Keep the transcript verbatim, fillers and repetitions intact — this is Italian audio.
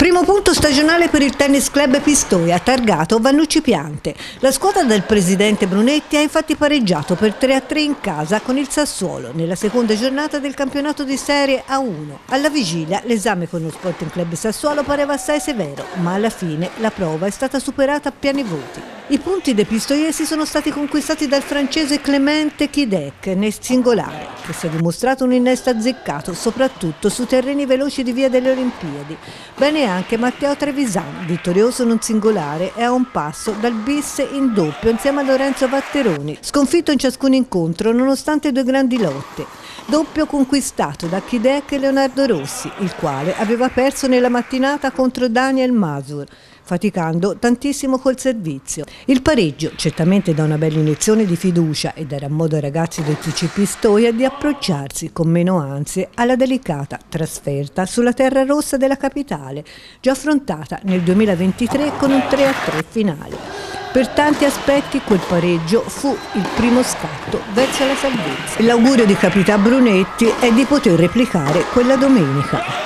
Primo punto stagionale per il Tennis Club Pistoia, targato Vannucci Piante. La squadra del presidente Brunetti ha infatti pareggiato per tre a tre in casa con il Sassuolo nella seconda giornata del campionato di Serie A uno. Alla vigilia l'esame con lo Sporting Club Sassuolo pareva assai severo, ma alla fine la prova è stata superata a pieni voti. I punti dei pistoiesi sono stati conquistati dal francese Clément Kidec nel singolare, che si è dimostrato un innesto azzeccato soprattutto su terreni veloci di via delle Olimpiadi. Bene anche Matteo Trevisan, vittorioso in un singolare e a un passo dal bis in doppio insieme a Lorenzo Vatteroni, sconfitto in ciascun incontro nonostante due grandi lotte. Doppio conquistato da Kidec e Leonardo Rossi, il quale aveva perso nella mattinata contro Daniel Masur, faticando tantissimo col servizio. Il pareggio certamente dà una bella iniezione di fiducia e darà modo ai ragazzi del T C Pistoia di approcciarsi con meno ansie alla delicata trasferta sulla terra rossa della capitale, già affrontata nel duemilaventitré con un tre a tre finale. Per tanti aspetti quel pareggio fu il primo scatto verso la salvezza. L'augurio di Capità Brunetti è di poter replicare quella domenica.